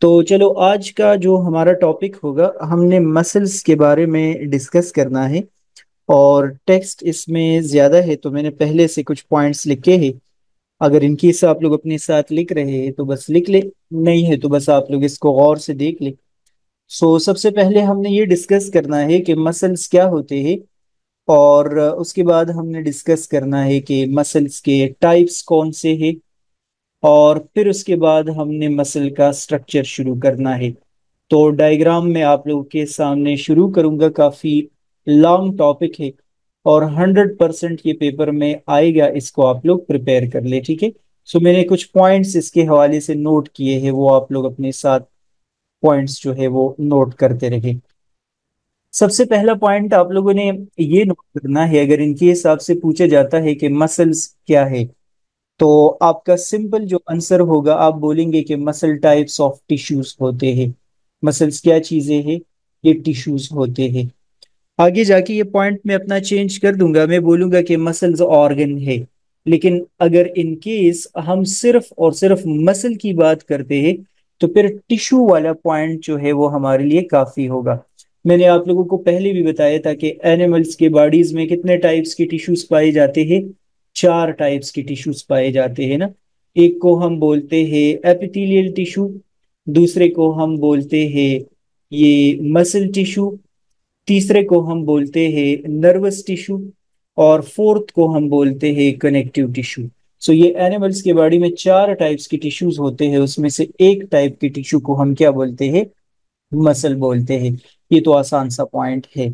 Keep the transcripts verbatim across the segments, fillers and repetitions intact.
तो चलो आज का जो हमारा टॉपिक होगा, हमने मसल्स के बारे में डिस्कस करना है। और टेक्स्ट इसमें ज़्यादा है तो मैंने पहले से कुछ पॉइंट्स लिखे हैं। अगर इनकी से आप लोग अपने साथ लिख रहे हैं तो बस लिख ले, नहीं है तो बस आप लोग इसको गौर से देख ले। सो सबसे पहले हमने ये डिस्कस करना है कि मसल्स क्या होते हैं। और उसके बाद हमने डिस्कस करना है कि मसल्स के टाइप्स कौन से हैं। और फिर उसके बाद हमने मसल का स्ट्रक्चर शुरू करना है। तो डायग्राम में आप लोगों के सामने शुरू करूंगा, काफी लॉन्ग टॉपिक है और हंड्रेड परसेंट ये पेपर में आएगा, इसको आप लोग प्रिपेयर कर ले, ठीक है। सो मैंने कुछ पॉइंट्स इसके हवाले से नोट किए हैं, वो आप लोग अपने साथ पॉइंट्स जो है वो नोट करते रहे। सबसे पहला पॉइंट आप लोगों ने ये नोट करना है, अगर इनके हिसाब से पूछा जाता है कि मसल्स क्या है, तो आपका सिंपल जो आंसर होगा, आप बोलेंगे कि मसल टाइप्स ऑफ टिश्यूज होते हैं। मसल्स क्या चीजें हैं? ये टिश्यूज होते हैं। आगे जाके ये पॉइंट मैं अपना चेंज कर दूंगा, मैं बोलूंगा कि मसल्स ऑर्गन है। लेकिन अगर इन केस हम सिर्फ और सिर्फ मसल की बात करते हैं, तो फिर टिश्यू वाला पॉइंट जो है वो हमारे लिए काफी होगा। मैंने आप लोगों को पहले भी बताया था कि एनिमल्स के बॉडीज में कितने टाइप्स के टिश्यूज पाए जाते हैं। चार टाइप्स के टिश्यूज पाए जाते हैं ना। एक को हम बोलते हैं एपिथेलियल टिश्यू, दूसरे को हम बोलते हैं ये मसल टिश्यू, तीसरे को हम बोलते हैं नर्वस टिश्यू, और फोर्थ को हम बोलते हैं कनेक्टिव टिश्यू। सो ये एनिमल्स के बॉडी में चार टाइप्स के टिश्यूज होते हैं, उसमें से एक टाइप के टिश्यू को हम क्या बोलते हैं? मसल बोलते हैं। ये तो आसान सा पॉइंट है।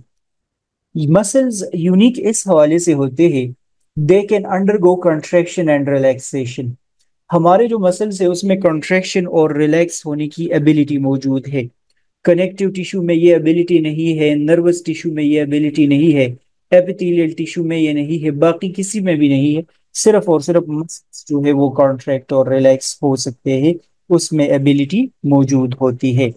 मसल्स यूनिक इस हवाले से होते हैं, they can undergo contraction and relaxation. हमारे जो मसल्स है उसमें कंट्रैक्शन और रिलैक्स होने की एबिलिटी मौजूद है। कनेक्टिव टिश्यू में ये एबिलिटी नहीं है, नर्वस टिश्यू में ये एबिलिटी नहीं है, एपिथेलियल टिश्यू में ये नहीं है, बाकी किसी में भी नहीं है। सिर्फ और सिर्फ मसल्स जो है वो कॉन्ट्रैक्ट और रिलैक्स हो सकते हैं, उसमें एबिलिटी मौजूद होती है।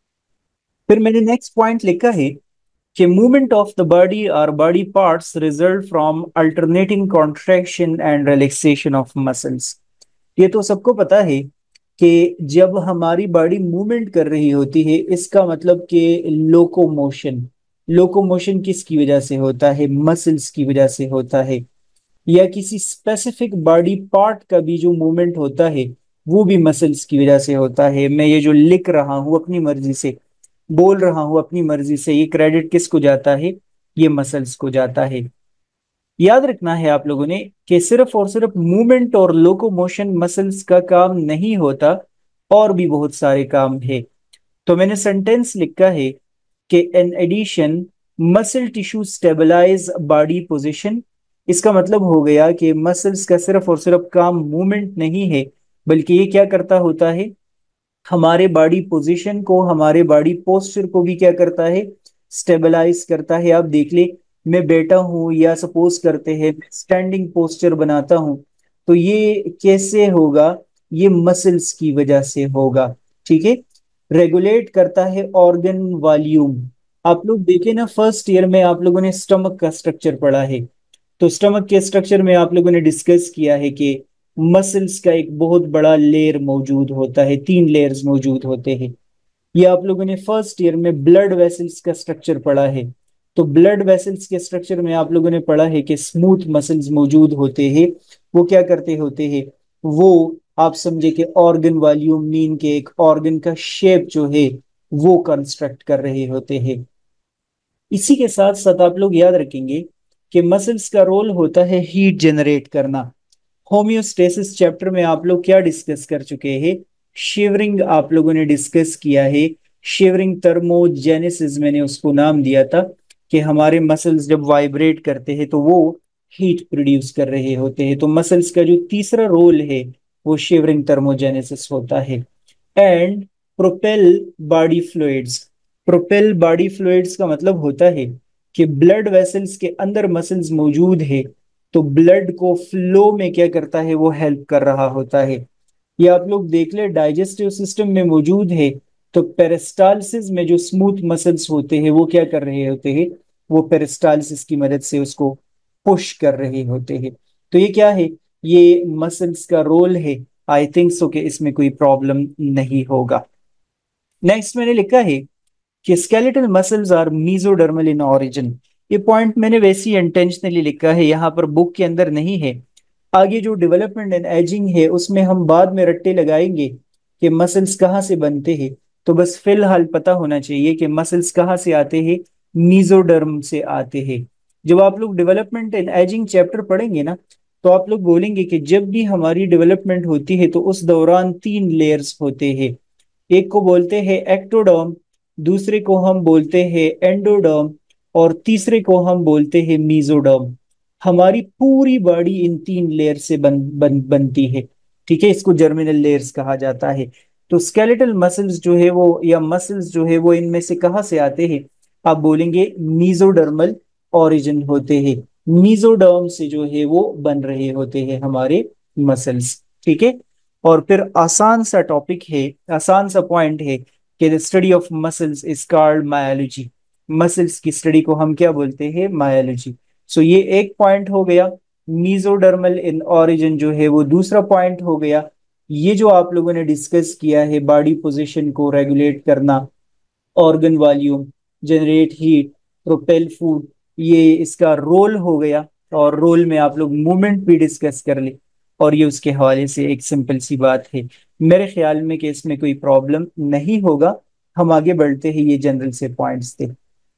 फिर मैंने नेक्स्ट पॉइंट लिखा है कि मूवमेंट ऑफ द बॉडी और body parts result from alternating contraction and relaxation of muscles. ये तो सबको पता है कि जब हमारी बॉडी मूवमेंट कर रही होती है, इसका मतलब कि लोकोमोशन। लोकोमोशन किसकी वजह से होता है? मसल्स की वजह से होता है। या किसी स्पेसिफिक बॉडी पार्ट का भी जो मूवमेंट होता है, वो भी मसल्स की वजह से होता है। मैं ये जो लिख रहा हूँ अपनी मर्जी से, बोल रहा हूँ अपनी मर्जी से, ये क्रेडिट किसको जाता है? ये मसल्स को जाता है। याद रखना है आप लोगों ने कि सिर्फ और सिर्फ मूवमेंट और लोकोमोशन मसल्स का काम नहीं होता, और भी बहुत सारे काम है। तो मैंने सेंटेंस लिखा है कि in addition muscle tissue stabilize body position. इसका मतलब हो गया कि मसल्स का सिर्फ और सिर्फ काम मूवमेंट नहीं है, बल्कि ये क्या करता होता है? हमारे बॉडी पोजीशन को, हमारे बॉडी पोस्चर को भी क्या करता है? स्टेबलाइज करता है। आप देख ले, मैं बैठा हूं या सपोज करते हैं स्टैंडिंग पोस्चर बनाता हूं, तो ये कैसे होगा? ये मसल्स की वजह से होगा, ठीक है। रेगुलेट करता है ऑर्गन वॉल्यूम। आप लोग देखे ना, फर्स्ट ईयर में आप लोगों ने स्टमक का स्ट्रक्चर पढ़ा है। तो स्टमक के स्ट्रक्चर में आप लोगों ने डिस्कस किया है कि मसल्स का एक बहुत बड़ा लेयर मौजूद होता है, तीन लेयर्स मौजूद होते हैं। ये आप लोगों ने फर्स्ट ईयर में ब्लड वेसल्स का स्ट्रक्चर पढ़ा है। तो ब्लड वेसल्स के स्ट्रक्चर में आप लोगों ने पढ़ा है कि स्मूथ मसल्स मौजूद होते हैं। वो क्या करते होते हैं? वो, आप समझे कि ऑर्गन वॉल्यूम मीन के एक ऑर्गन का शेप जो है वो कंस्ट्रक्ट कर रहे होते हैं। इसी के साथ साथ आप लोग याद रखेंगे कि मसल्स का रोल होता है हीट जनरेट करना। होम्योस्टेसिस चैप्टर में आप लोग क्या डिस्कस कर चुके हैं? शिवरिंग आप लोगों ने डिस्कस किया है। शिवरिंग थर्मोजेनेसिस मैंने उसको नाम दिया था, कि हमारे मसल्स जब वाइब्रेट करते हैं तो वो हीट प्रोड्यूस कर रहे होते हैं। तो मसल्स का जो तीसरा रोल है वो शिवरिंग थर्मोजेनेसिस होता है। And propel body fluids. Propel body fluids का मतलब होता है कि ब्लड वेसल्स के अंदर मसल्स मौजूद है, तो ब्लड को फ्लो में क्या करता है? वो हेल्प कर रहा होता है। ये आप लोग देख ले, डाइजेस्टिव सिस्टम में मौजूद है। तो पेरिस्टालसिस में जो स्मूथ मसल्स होते हैं वो क्या कर रहे होते हैं? वो पेरिस्टालसिस की मदद से उसको पुश कर रहे होते हैं। तो ये क्या है? ये मसल्स का रोल है। आई थिंक सो कि इसमें कोई प्रॉब्लम नहीं होगा। नेक्स्ट मैंने लिखा है कि skeletal muscles are mesodermal in origin. ये पॉइंट मैंने वैसे ही इंटेंशनली लिखा है, यहाँ पर बुक के अंदर नहीं है। आगे जो डेवलपमेंट एंड एजिंग है उसमें हम बाद में रट्टे लगाएंगे कि मसल्स कहाँ से बनते हैं। तो बस फिलहाल पता होना चाहिए कि मसल्स कहाँ से आते हैं, मीजोडर्म से आते हैं। जब आप लोग डेवलपमेंट एंड एजिंग चैप्टर पढ़ेंगे ना, तो आप लोग बोलेंगे कि जब भी हमारी डेवलपमेंट होती है तो उस दौरान तीन लेयर्स होते हैं। एक को बोलते हैं एक्टोडर्म, दूसरे को हम बोलते हैं एंडोडर्म, और तीसरे को हम बोलते हैं मीजोडर्म। हमारी पूरी बॉडी इन तीन लेयर से बन, बन बनती है। ठीक है, इसको जर्मिनल लेयर्स कहा जाता है। तो स्केलेटल मसल्स जो है वो, या मसल्स जो है वो, इनमें से कहाँ से आते हैं? आप बोलेंगे मीजोडर्मल ओरिजिन होते हैं। मीजोडर्म से जो है वो बन रहे होते हैं हमारे मसल्स। ठीक है। और फिर आसान सा टॉपिक है, आसान सा पॉइंट है कि the study of muscles is called myology. Muscles की स्टडी को हम क्या बोलते हैं? मायोलॉजी। सो ये एक पॉइंट हो गया। मीजोडर्मल इन ओरिजिन जो है वो दूसरा पॉइंट हो गया। ये जो आप लोगों ने डिस्कस किया है, बॉडी पोजीशन को रेगुलेट करना, organ volume, generate heat, propel food, ये इसका रोल हो गया। और रोल में आप लोग मूवमेंट भी डिस्कस कर ले। और ये उसके हवाले से एक सिंपल सी बात है। मेरे ख्याल में कि इसमें कोई प्रॉब्लम नहीं होगा। हम आगे बढ़ते हैं, ये जनरल से पॉइंट्स थे।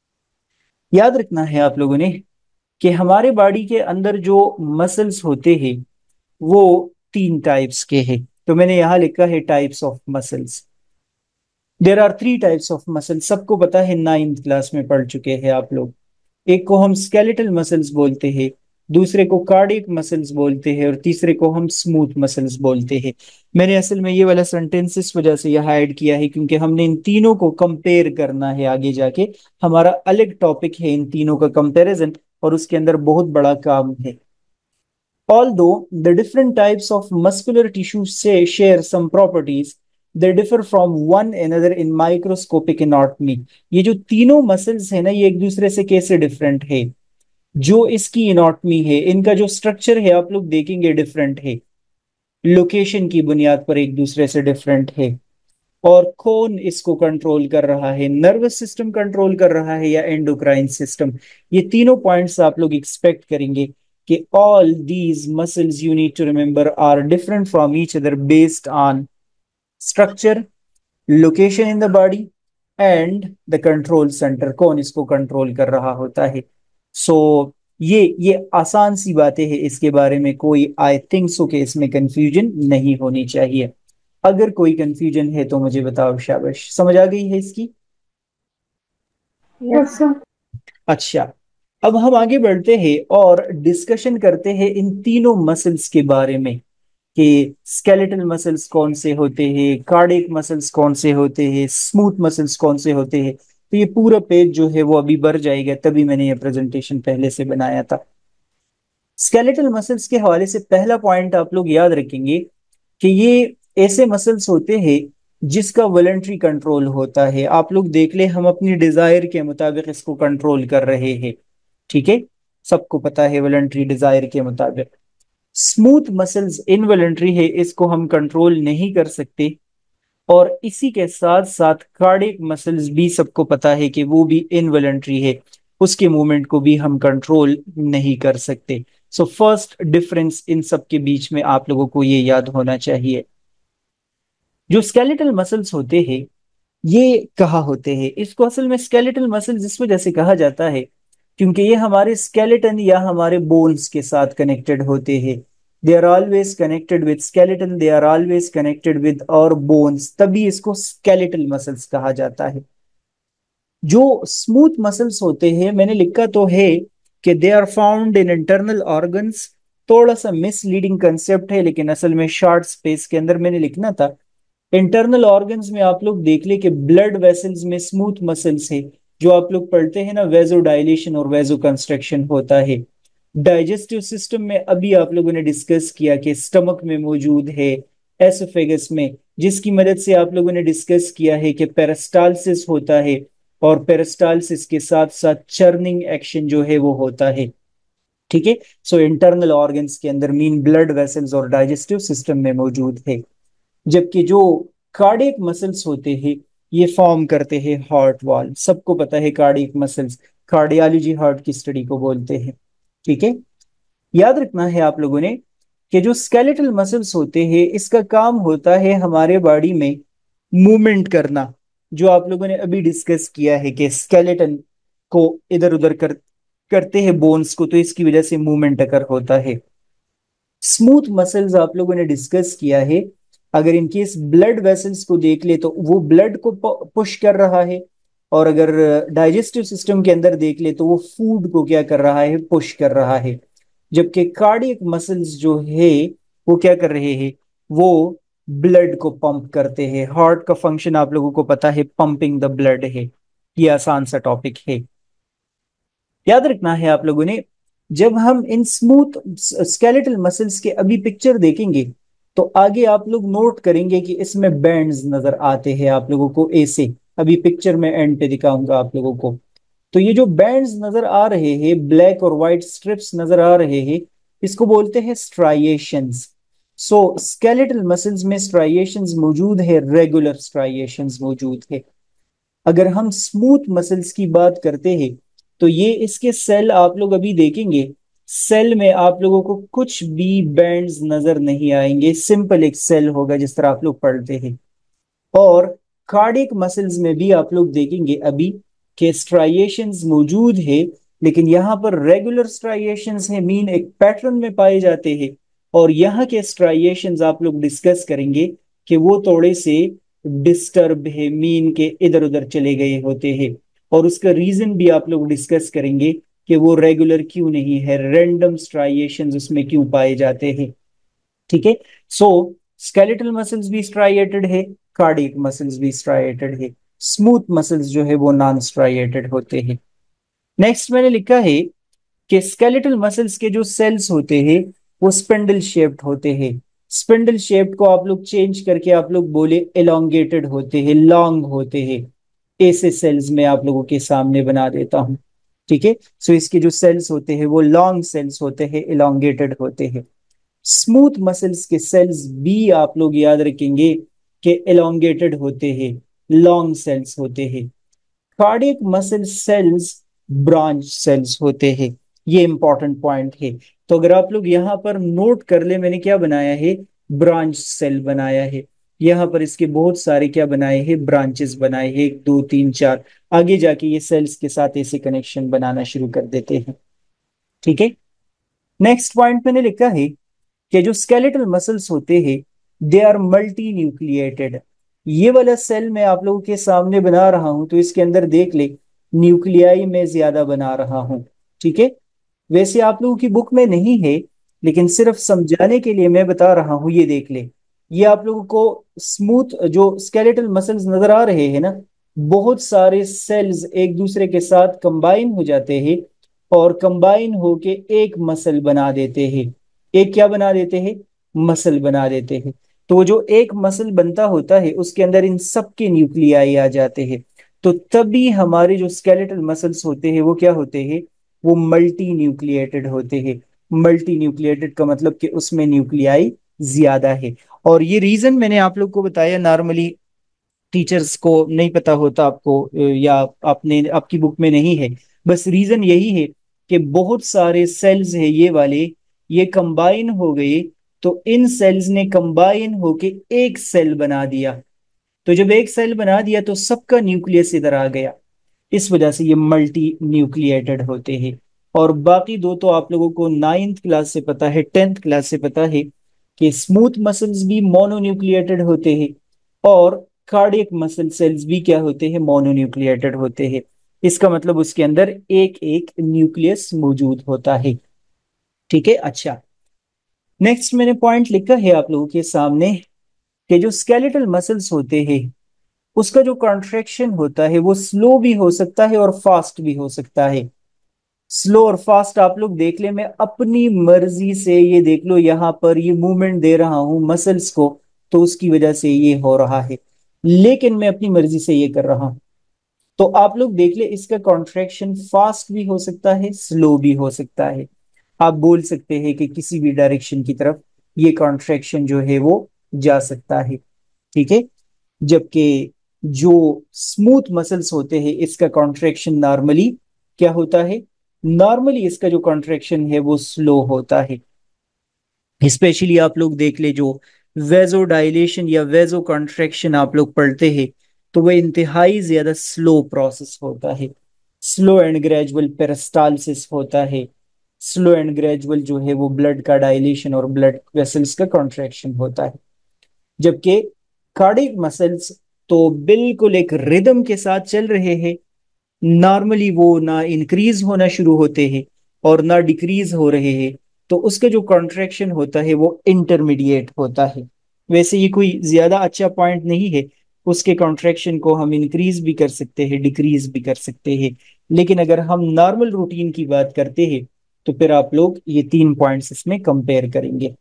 याद रखना है आप लोगों ने कि हमारे बॉडी के अंदर जो मसल्स होते हैं वो तीन टाइप्स के हैं। तो मैंने यहाँ लिखा है types of muscles. There are three types of muscle, सबको पता है, नाइन्थ क्लास में पढ़ चुके हैं आप लोग। एक को हम स्केलेटल मसल्स बोलते हैं, दूसरे को कार्डियक मसल्स बोलते हैं, और तीसरे को हम स्मूथ मसल्स बोलते हैं। मैंने असल में ये वाला सेंटेंस इस वजह से यहाँ ऐड किया है क्योंकि हमने इन तीनों को कंपेयर करना है आगे जाके। हमारा अलग टॉपिक है इन तीनों का कंपैरिजन, और उसके अंदर बहुत बड़ा काम है। Although the different types of muscular tissue say share some properties, they differ from one another in microscopic anatomy। ये जो तीनों मसल्स है ना, ये एक दूसरे से कैसे डिफरेंट है? जो इसकी एनाटॉमी है, इनका जो स्ट्रक्चर है, आप लोग देखेंगे डिफरेंट है। लोकेशन की बुनियाद पर एक दूसरे से डिफरेंट है। और कौन इसको कंट्रोल कर रहा है? नर्वस सिस्टम कंट्रोल कर रहा है या एंडोक्राइन सिस्टम? ये तीनों पॉइंट्स आप लोग एक्सपेक्ट करेंगे कि all these muscles you need to remember are different from each other based on structure, location in the body, and the control centre, कौन इसको कंट्रोल कर रहा होता है। सो so, ये ये आसान सी बातें हैं, इसके बारे में कोई आई थिंक सो कि इसमें कंफ्यूजन नहीं होनी चाहिए। अगर कोई कंफ्यूजन है तो मुझे बताओ, शाबाश। समझ आ गई है इसकी? Yes sir. अच्छा, अब हम आगे बढ़ते हैं और डिस्कशन करते हैं इन तीनों मसल्स के बारे में कि स्केलेटल मसल्स कौन से होते हैं, कार्डियक मसल्स कौन से होते हैं, स्मूथ मसल्स कौन से होते हैं। तो ये पूरा पेज जो है वो अभी भर जाएगा, तभी मैंने ये प्रेजेंटेशन पहले से बनाया था। स्केलेटल मसल्स के हवाले से पहला पॉइंट आप लोग याद रखेंगे कि ये ऐसे मसल्स होते हैं जिसका वॉलंटरी कंट्रोल होता है। आप लोग देख ले, हम अपनी डिजायर के मुताबिक इसको कंट्रोल कर रहे हैं। ठीक है, सबको पता है वॉलंटरी डिजायर के मुताबिक। स्मूथ मसल्स इनवॉलंटरी है, इसको हम कंट्रोल नहीं कर सकते। और इसी के साथ साथ कार्डियक मसल्स भी सबको पता है कि वो भी इनवॉलंटरी है, उसके मूवमेंट को भी हम कंट्रोल नहीं कर सकते। सो फर्स्ट डिफरेंस इन सब के बीच में आप लोगों को ये याद होना चाहिए। जो स्केलेटल मसल्स होते हैं ये कहाँ होते हैं? इसको असल में स्केलेटल मसल्स इस वजह से कहा जाता है क्योंकि ये हमारे स्केलेटन या हमारे बोन्स के साथ कनेक्टेड होते हैं। They are always connected with skeleton, they are always connected with और बोन्स, तभी इसको स्केलेटल मसल्स कहा जाता है। जो स्मूथ मसल्स होते हैं, मैंने लिखा तो है कि they are found in internal organs. थोड़ा सा मिसलीडिंग कंसेप्ट है, लेकिन असल में शॉर्ट स्पेस के अंदर मैंने लिखना था। इंटरनल ऑर्गन्स में आप लोग देख ले कि ब्लड वेसल्स में स्मूथ मसल्स है। जो आप लोग पढ़ते हैं ना, वेजो डायलेशन और वेजो कंस्ट्रक्शन होता है। डाइजेस्टिव सिस्टम में अभी आप लोगों ने डिस्कस किया कि स्टमक में मौजूद है, एसोफेगस में, जिसकी मदद से आप लोगों ने डिस्कस किया है कि पेरिस्टालसिस होता है। और पेरिस्टालसिस के साथ साथ चर्निंग एक्शन जो है वो होता है। ठीक है, सो इंटरनल ऑर्गन्स के अंदर मीन ब्लड वेसल्स और डाइजेस्टिव सिस्टम में मौजूद है। जबकि जो कार्डियक मसल्स होते हैं ये फॉर्म करते हैं हार्ट वॉल। सबको पता है कार्डियक मसल्स, कार्डियोलॉजी हार्ट की स्टडी को बोलते हैं। ठीक है, याद रखना है आप लोगों ने कि जो स्केलेटल मसल्स होते हैं इसका काम होता है हमारे बॉडी में मूवमेंट करना। जो आप लोगों ने अभी डिस्कस किया है कि स्केलेटन को इधर उधर कर करते हैं बोन्स को, तो इसकी वजह से मूवमेंट अकर होता है। स्मूथ मसल्स आप लोगों ने डिस्कस किया है, अगर इनकेस ब्लड वेसल्स को देख ले तो वो ब्लड को पुश कर रहा है, और अगर डाइजेस्टिव सिस्टम के अंदर देख ले तो वो फूड को क्या कर रहा है, पुश कर रहा है। जबकि कार्डियक मसल्स जो है वो क्या कर रहे हैं, वो ब्लड को पंप करते हैं। हार्ट का फंक्शन आप लोगों को पता है, पंपिंग द ब्लड है। ये आसान सा टॉपिक है, याद रखना है आप लोगों ने। जब हम इन स्मूथ स्केलेटल मसल्स के अभी पिक्चर देखेंगे तो आगे आप लोग नोट करेंगे कि इसमें बैंड्स नजर आते हैं आप लोगों को ऐसे। अभी पिक्चर में एंड पे दिखाऊंगा आप लोगों को। तो ये जो बैंड्स नजर आ रहे हैं, ब्लैक और व्हाइट स्ट्रिप्स नजर आ रहे हैं, इसको बोलते हैं स्ट्राइएशंस। सो स्केलेटल मसल्स में स्ट्राइएशंस मौजूद है, रेगुलर स्ट्राइएशंस मौजूद है। अगर हम स्मूथ मसल्स की बात करते हैं तो ये इसके सेल आप लोग अभी देखेंगे, सेल में आप लोगों को कुछ भी बैंड्स नजर नहीं आएंगे, सिंपल एक सेल होगा जिस तरह आप लोग पढ़ते हैं। और कार्डियक मसल्स में भी आप लोग देखेंगे अभी के स्ट्राइएशंस मौजूद है, लेकिन यहाँ पर रेगुलर स्ट्राइएशंस है, मीन एक पैटर्न में पाए जाते हैं। और यहाँ के स्ट्राइएशंस आप लोग डिस्कस करेंगे कि वो थोड़े से डिस्टर्ब है, मीन के इधर उधर चले गए होते हैं। और उसका रीजन भी आप लोग डिस्कस करेंगे कि वो रेगुलर क्यों नहीं है, रैंडम स्ट्राइएशंस उसमें क्यों पाए जाते हैं। ठीक है, सो स्केलेटल मसल्स भी स्ट्राइएटेड है, कार्डियक मसल्स भी स्ट्राइएटेड है, स्मूथ मसल्स जो है वो नॉन स्ट्राइएटेड होते हैं। नेक्स्ट मैंने लिखा है कि स्केलेटल मसल्स के जो सेल्स होते हैं वो स्पिंडल शेप्ड होते हैं। स्पिंडल शेप्ड को आप लोग चेंज करके आप लोग बोले एलोंगेटेड होते हैं, लॉन्ग होते हैं। ऐसे सेल्स में आप लोगों के सामने बना देता हूं। ठीक है, सो इसके जो सेल्स होते हैं वो लॉन्ग सेल्स होते हैं, एलोंगेटेड होते हैं। स्मूथ मसल्स के सेल्स भी आप लोग याद रखेंगे कि एलोंगेटेड होते हैं, लॉन्ग सेल्स होते हैं। Cardiac muscle cells branch cells होते हैं। ये इंपॉर्टेंट पॉइंट है। तो अगर आप लोग यहाँ पर नोट कर ले, मैंने क्या बनाया है, ब्रांच सेल बनाया है। यहाँ पर इसके बहुत सारे क्या बनाए हैं, ब्रांचेस बनाए हैं, एक दो तीन चार। आगे जाके ये सेल्स के साथ ऐसे कनेक्शन बनाना शुरू कर देते हैं। ठीक है, नेक्स्ट पॉइंट मैंने लिखा है कि जो स्केलेटल मसल्स होते हैं दे आर मल्टी न्यूक्लिएटेड। ये वाला सेल मैं आप लोगों के सामने बना रहा हूं तो इसके अंदर देख ले, न्यूक्लियाई में ज्यादा बना रहा हूं। ठीक है, वैसे आप लोगों की बुक में नहीं है, लेकिन सिर्फ समझाने के लिए मैं बता रहा हूं। ये देख ले, ये आप लोगों को स्मूथ जो स्केलेटल मसल्स नजर आ रहे हैं ना, बहुत सारे सेल्स एक दूसरे के साथ कंबाइन हो जाते हैं और कंबाइन होके एक मसल बना देते हैं। एक क्या बना देते हैं, मसल बना देते हैं। तो जो एक मसल बनता होता है उसके अंदर इन सब के न्यूक्लियाई आ जाते हैं। तो तभी हमारे जो स्केलेटल मसल्स होते हैं वो क्या होते हैं, वो मल्टी न्यूक्लिएटेड होते हैं। मल्टी न्यूक्लिएटेड का मतलब कि उसमें न्यूक्लियाई ज्यादा है। और ये रीजन मैंने आप लोग को बताया, नॉर्मली टीचर्स को नहीं पता होता आपको, अ, या आपने आपकी बुक में नहीं है। बस रीजन यही है कि बहुत सारे सेल्स है ये वाले, ये कंबाइन हो गए। तो इन सेल्स ने कंबाइन होके एक सेल बना दिया। तो जब एक सेल बना दिया तो सबका न्यूक्लियस इधर आ गया। इस वजह से ये मल्टी न्यूक्लिएटेड होते हैं। और बाकी दो तो आप लोगों को नाइन्थ क्लास से पता है, टेंथ क्लास से पता है कि स्मूथ मसल्स भी मोनोन्यूक्लिएटेड होते हैं, और कार्डियक मसल सेल्स भी क्या होते हैं, मोनोन्यूक्लिएटेड होते हैं। इसका मतलब उसके अंदर एक एक न्यूक्लियस मौजूद होता है। ठीक है, अच्छा, नेक्स्ट मैंने पॉइंट लिखा है आप लोगों के सामने कि जो स्केलेटल मसल्स होते हैं उसका जो कॉन्ट्रेक्शन होता है वो स्लो भी हो सकता है और फास्ट भी हो सकता है। स्लो और फास्ट आप लोग देख ले, मैं अपनी मर्जी से ये देख लो यहाँ पर ये मूवमेंट दे रहा हूं मसल्स को, तो उसकी वजह से ये हो रहा है, लेकिन मैं अपनी मर्जी से ये कर रहा हूं। तो आप लोग देख ले, इसका कॉन्ट्रैक्शन फास्ट भी हो सकता है, स्लो भी हो सकता है। आप बोल सकते हैं कि किसी भी डायरेक्शन की तरफ ये कॉन्ट्रैक्शन जो है वो जा सकता है। ठीक है, जबकि जो स्मूथ मसल्स होते हैं इसका कॉन्ट्रैक्शन नॉर्मली क्या होता है, नॉर्मली इसका जो कॉन्ट्रैक्शन है वो स्लो होता है। स्पेशली आप लोग देख ले, जो वेजो डायलेशन या वेजो कॉन्ट्रैक्शन आप लोग पढ़ते हैं तो वह इंतहाई ज्यादा स्लो प्रोसेस होता है। स्लो एंड ग्रेजुअल पेरिस्टालसिस होता है। स्लो एंड ग्रेजुअल जो है वो ब्लड का डायलेशन और ब्लड वेसल्स का कॉन्ट्रैक्शन होता है। जबकि कार्डियक मसल्स तो बिल्कुल एक रिदम के साथ चल रहे हैं। नॉर्मली वो ना इंक्रीज होना शुरू होते हैं और ना डिक्रीज हो रहे हैं, तो उसका जो कॉन्ट्रैक्शन होता है वो इंटरमीडिएट होता है। वैसे ये कोई ज्यादा अच्छा पॉइंट नहीं है, उसके कॉन्ट्रैक्शन को हम इंक्रीज भी कर सकते हैं, डिक्रीज भी कर सकते हैं। लेकिन अगर हम नॉर्मल रूटीन की बात करते हैं तो फिर आप लोग ये तीन पॉइंट्स इसमें कंपेयर करेंगे।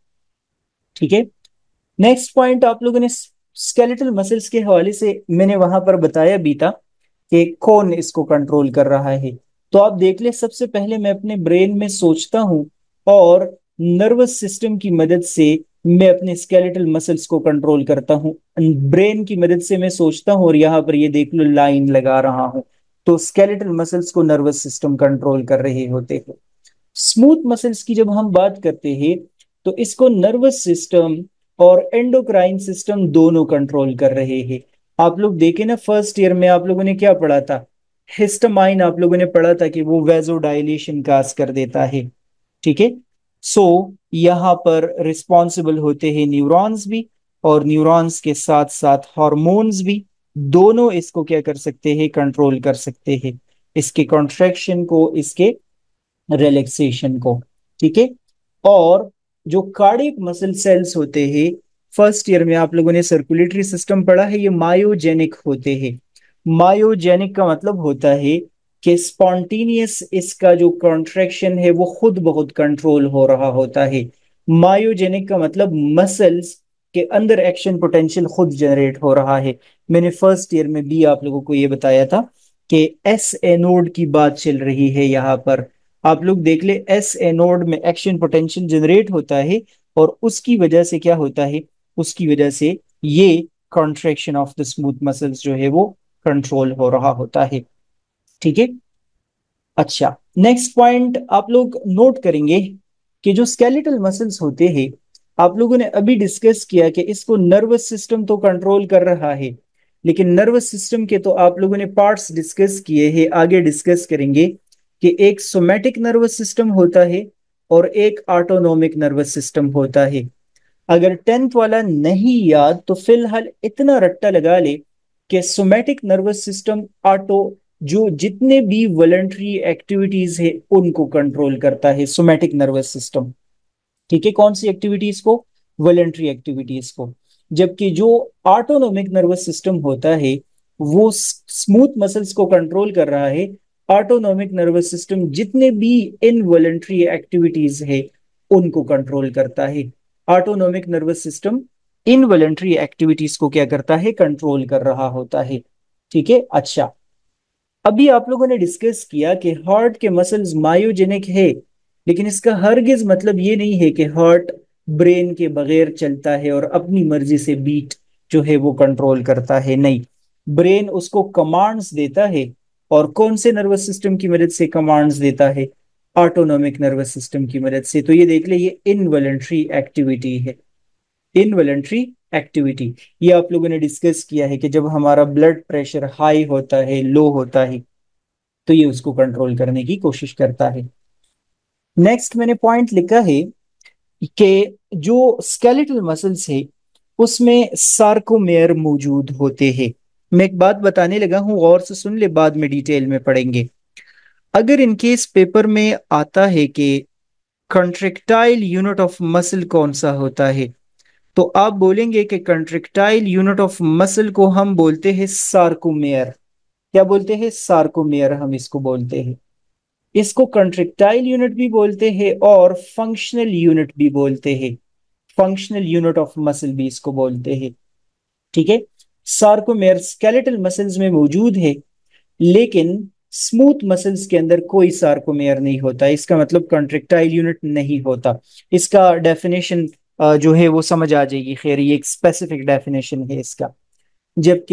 ठीक है। नेक्स्ट पॉइंट आप लोगों ने स्केलेटल मसल्स के हवाले से मैंने वहां पर बताया भी था कि कौन इसको कंट्रोल कर रहा है। तो आप देख ले, सबसे पहले मैं अपने ब्रेन में सोचता हूँ और नर्वस सिस्टम की मदद से मैं अपने स्केलेटल मसल्स को कंट्रोल करता हूँ। ब्रेन की मदद से मैं सोचता हूँ और यहाँ पर ये देख लो लाइन लगा रहा हूँ। तो स्केलेटल मसल्स को नर्वस सिस्टम कंट्रोल कर रहे होते हैं। स्मूथ मसल्स की जब हम बात करते हैं तो इसको नर्वस सिस्टम और एंडोक्राइन सिस्टम दोनों कंट्रोल कर रहे हैं। आप लोग देखें ना, फर्स्ट ईयर में आप लोगों ने क्या पढ़ा था, हिस्टामाइन आप लोगों ने पढ़ा था कि वो वेजोडाइलेशन काज कर देता है। ठीक है। सो यहाँ पर रिस्पॉन्सिबल होते हैं न्यूरॉन्स भी, और न्यूरॉन्स के साथ साथ हार्मोन्स भी। दोनों इसको क्या कर सकते हैं, कंट्रोल कर सकते हैं, इसके कॉन्ट्रैक्शन को, इसके रिलैक्सेशन को। ठीक है। और जो कार्डियक मसल सेल्स होते हैं, फर्स्ट ईयर में आप लोगों ने सर्कुलेटरी सिस्टम पढ़ा है, ये मायोजेनिक होते हैं। मायोजेनिक का मतलब होता है कि स्पॉन्टेनियस इसका जो कॉन्ट्रैक्शन है वो खुद बहुत कंट्रोल हो रहा होता है। मायोजेनिक का मतलब मसल्स के अंदर एक्शन पोटेंशियल खुद जनरेट हो रहा है। मैंने फर्स्ट ईयर में भी आप लोगों को ये बताया था कि एस एनोड की बात चल रही है यहाँ पर। आप लोग देख ले, एस एनोड में एक्शन पोटेंशियल जनरेट होता है और उसकी वजह से क्या होता है, उसकी वजह से ये contraction of the smooth muscles जो है वो कंट्रोल हो रहा होता है। ठीक है। अच्छा, नेक्स्ट पॉइंट आप लोग नोट करेंगे कि जो स्केलेटल मसल्स होते हैं, आप लोगों ने अभी डिस्कस किया कि इसको नर्वस सिस्टम तो कंट्रोल कर रहा है, लेकिन नर्वस सिस्टम के तो आप लोगों ने पार्ट्स डिस्कस किए हैं, आगे डिस्कस करेंगे कि एक सोमैटिक नर्वस सिस्टम होता है और एक ऑटोनोमिक नर्वस सिस्टम होता है। अगर टेंथ वाला नहीं याद तो फिलहाल इतना रट्टा लगा ले कि सोमैटिक नर्वस सिस्टम ऑटो, जो जितने भी वॉलंटरी एक्टिविटीज है उनको कंट्रोल करता है सोमैटिक नर्वस सिस्टम। ठीक है, कौन सी एक्टिविटीज को, वॉलंटरी एक्टिविटीज को। जबकि जो ऑटोनोमिक नर्वस सिस्टम होता है वो स्मूथ मसल्स को कंट्रोल कर रहा है। ऑटोनोमिक नर्वस सिस्टम जितने भी इनवॉलंटरी एक्टिविटीज है उनको कंट्रोल करता है। Autonomic nervous system involuntary activities को क्या करता है, कंट्रोल कर रहा होता है। ठीक है। अच्छा, अभी आप लोगों ने डिस्कस किया कि हार्ट के मसल्स मायोजेनिक है, लेकिन इसका हरगिज मतलब ये नहीं है कि हार्ट ब्रेन के बगैर चलता है और अपनी मर्जी से बीट जो है वो कंट्रोल करता है। नहीं, ब्रेन उसको कमांड्स देता है। और कौन से नर्वस सिस्टम की मदद से कमांड्स देता है, ऑटोनोमिक नर्वस सिस्टम की मदद से। तो ये देख ले, ये इनवॉलंटरी एक्टिविटी है, इनवॉलंटरी एक्टिविटी। ये आप लोगों ने डिस्कस किया है कि जब हमारा ब्लड प्रेशर हाई होता है, लो होता है, तो ये उसको कंट्रोल करने की कोशिश करता है। नेक्स्ट मैंने पॉइंट लिखा है कि जो स्केलेटल मसल्स है उसमें सार्कोमेयर मौजूद होते हैं। मैं एक बात बताने लगा हूं, और से सुन ले, बाद में डिटेल में पढ़ेंगे। अगर इनकेस पेपर में आता है कि कंट्रेक्टाइल यूनिट ऑफ मसल कौन सा होता है, तो आप बोलेंगे कि कंट्रेक्टाइल यूनिट ऑफ मसल को हम बोलते हैं सार्कोमेयर। क्या बोलते हैं, सार्कोमेयर हम इसको बोलते हैं। इसको कंट्रेक्टाइल यूनिट भी बोलते हैं और फंक्शनल यूनिट भी बोलते हैं। फंक्शनल यूनिट ऑफ मसल भी इसको बोलते हैं। ठीक है। सार्कोमेयर स्केलेटल मसल्स में मौजूद है, लेकिन स्मूथ मसल्स के अंदर कोई सार्कोमेयर नहीं होता। इसका मतलब कंट्रेक्टाइल यूनिट नहीं होता। इसका डेफिनेशन जो है वो समझ आ जाएगी, खैर ये एक स्पेसिफिक डेफिनेशन है इसका। जबकि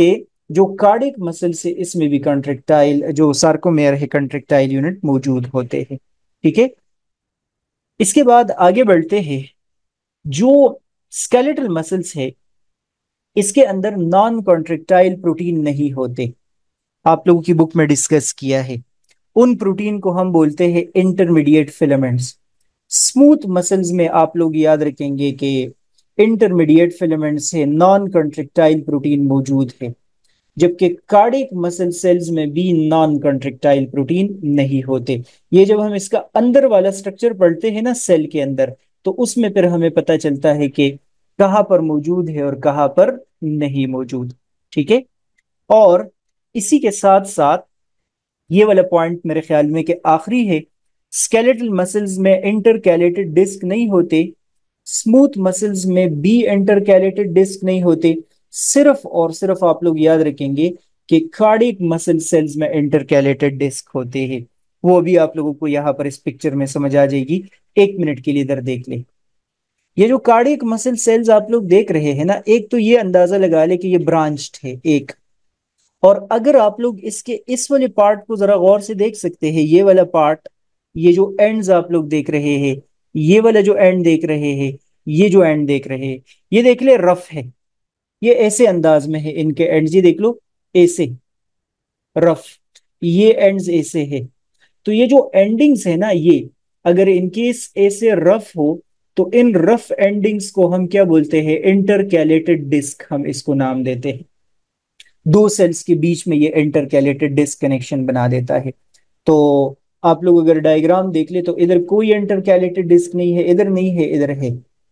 जो कार्डिक मसल से इसमें भी कंट्रेक्टाइल जो सार्कोमेयर है कंट्रेक्टाइल यूनिट मौजूद होते हैं। ठीक है। इसके बाद आगे बढ़ते हैं। जो स्केलेटल मसल्स है इसके अंदर नॉन कॉन्ट्रेक्टाइल प्रोटीन नहीं होते। आप लोगों की बुक में डिस्कस किया है। उन प्रोटीन को हम बोलते हैं इंटरमीडिएट फिलामेंट्स। स्मूथ मसल्स में आप लोग याद रखेंगे कि इंटरमीडिएट फिलामेंट्स से नॉन कॉन्ट्रेक्टाइल प्रोटीन मौजूद है, जबकि कार्डिक मसल सेल्स में भी नॉन कॉन्ट्रेक्टाइल प्रोटीन नहीं होते। ये जब हम इसका अंदर वाला स्ट्रक्चर पढ़ते हैं ना सेल के अंदर, तो उसमें फिर हमें पता चलता है कि कहाँ पर मौजूद है और कहाँ पर नहीं मौजूद। ठीक है। और इसी के साथ साथ ये वाला पॉइंट मेरे ख्याल में कि आखिरी है, स्केलेटल मसल्स में इंटरकैलेटेड डिस्क नहीं होते, स्मूथ मसल्स में भी इंटरकैलेटेड डिस्क नहीं होते। सिर्फ और सिर्फ आप लोग याद रखेंगे कि कार्डिक मसल सेल्स में इंटरकैलेटेड डिस्क होते हैं। वो भी आप लोगों को यहाँ पर इस पिक्चर में समझ आ जाएगी। एक मिनट के लिए इधर देख ले। ये जो कार्डिक मसल सेल्स आप लोग देख रहे हैं ना, एक तो ये अंदाजा लगा ले कि ये ब्रांच्ड है एक। और अगर आप लोग इसके इस वाले पार्ट को जरा गौर से देख सकते हैं, ये वाला पार्ट, ये जो एंड्स आप लोग देख रहे हैं, ये वाला जो एंड देख रहे हैं, ये जो एंड देख रहे हैं, ये देख ले रफ है। ये ऐसे अंदाज में है, इनके एंड्स ये देख लो ऐसे रफ, ये एंड्स ऐसे है। तो ये जो एंडिंग्स है ना, ये अगर इनकेस ऐसे रफ हो तो इन रफ एंडिंग्स को हम क्या बोलते हैं? इंटरकैलेटेड डिस्क हम इसको नाम देते हैं। दो सेल्स के बीच में ये इंटरकैलेटेड डिस्क कनेक्शन बना देता है। तो आप लोग अगर डायग्राम देख ले तो इधर कोई इंटरकैलेटेड डिस्क नहीं है, इधर नहीं है, इधर है।